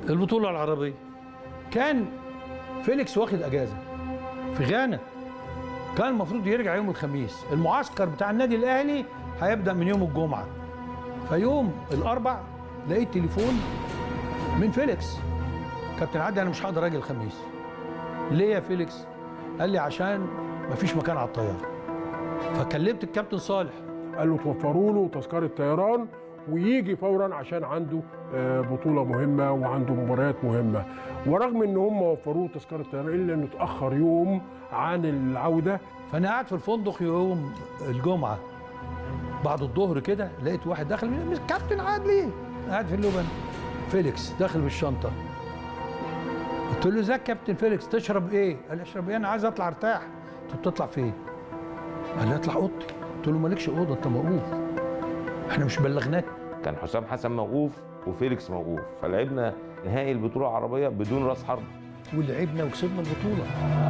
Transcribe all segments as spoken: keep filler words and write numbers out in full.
البطولة العربية كان فيليكس واخد اجازة في غانا، كان المفروض يرجع يوم الخميس. المعسكر بتاع النادي الاهلي هيبدأ من يوم الجمعة، فيوم الاربع لقيت تليفون من فيليكس: كابتن عادل انا مش هقدر اجي الخميس. ليه يا فيليكس؟ قال لي عشان مفيش مكان على الطيارة. فكلمت الكابتن صالح قال له توفروا له تذكرة طيران ويجي فورا عشان عنده بطولة مهمة وعنده مباريات مهمة. ورغم ان هم وفروا له تذكرة طيران الا انه اتأخر يوم عن العودة. فانا قاعد في الفندق يوم الجمعة بعد الظهر كده، لقيت واحد داخل: كابتن عادل قاعد في اللبن، فيليكس داخل بالشنطة. قلت له: ازيك كابتن فيليكس، تشرب ايه؟ قال لي: اشرب ايه؟ انا عايز اطلع ارتاح. قلت له: تطلع فين؟ قال لي: اطلع اوضتي. قلت له: مالكش اوضه، انت موقوف، احنا مش بلغناك. كان حسام حسن موقوف وفيليكس موقوف، فلعبنا نهائي البطوله العربيه بدون راس حرب، ولعبنا وكسبنا البطوله.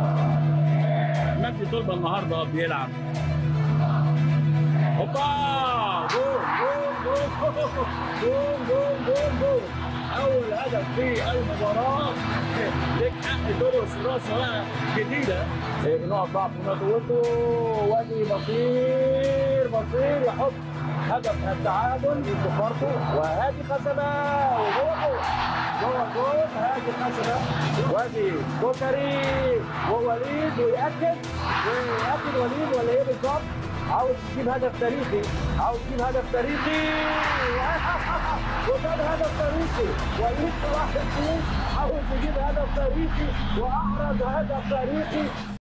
مجدي طلبه النهارده بيلعب، هوبا جول جول جول جول جول جول جول اول هدف في المباراه. ليك حق ترقص راسه بقى جديده، بنقط ضعف قوته. وادي بصير بصير يحط هدف التعادل بفرقه، وهادي خشبه وجوه جوه الجول. هادي خشبه وادي كوكري ووليد، ويأكد ويأكد وليد ولا ايه بالظبط؟ عاوز تجيب هدف تاريخي، عاوز تجيب هدف تاريخي وجاب هدف تاريخي. وليد صلاح الدين عاوز يجيب هدف تاريخي واحرز هدف تاريخي.